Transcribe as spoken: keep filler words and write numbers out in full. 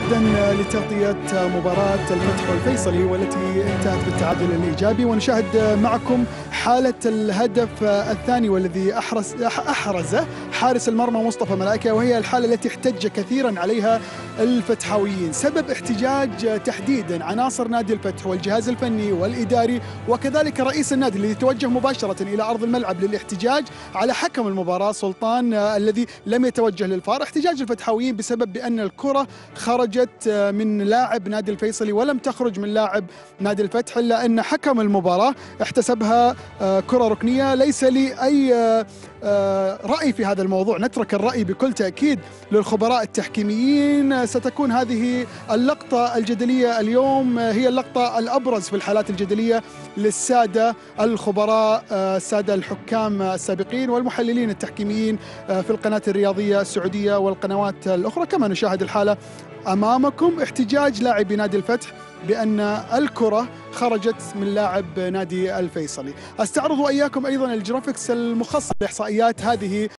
استعدادا لتغطية مباراة الفتح والفيصلي والتي انتهت بالتعادل الإيجابي، ونشاهد معكم حالة الهدف الثاني والذي أحرز أحرزه حارس المرمى مصطفى ملائكة، وهي الحالة التي احتج كثيرا عليها الفتحاويين. سبب احتجاج تحديدا عناصر نادي الفتح والجهاز الفني والإداري وكذلك رئيس النادي الذي توجه مباشرة إلى أرض الملعب للاحتجاج على حكم المباراة سلطان الذي لم يتوجه للفار. احتجاج الفتحاويين بسبب بأن الكرة خرجت من لاعب نادي الفيصلي ولم تخرج من لاعب نادي الفتح، إلا أن حكم المباراة احتسبها كرة ركنية. ليس لي أي رأي في هذا الموضوع، نترك الرأي بكل تأكيد للخبراء التحكيميين. ستكون هذه اللقطة الجدلية اليوم هي اللقطة الأبرز في الحالات الجدلية للسادة الخبراء، السادة الحكام السابقين والمحللين التحكيميين في القناة الرياضية السعودية والقنوات الأخرى. كما نشاهد الحالة أمامكم، احتجاج لاعبي نادي الفتح بأن الكرة خرجت من لاعب نادي الفيصلي. استعرض وإياكم أيضا الجرافيكس المخصص لإحصائيات هذه